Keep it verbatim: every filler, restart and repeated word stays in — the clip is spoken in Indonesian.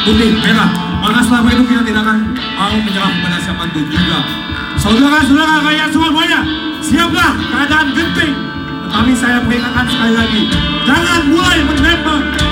putih, merah. Maka selama itu kita tidak akan mau menyerah kepada siapapun juga. Saudara-saudara rakyat Surabaya, siaplah keadaan genting. Tetapi saya peringatkan sekali lagi, jangan mulai menembak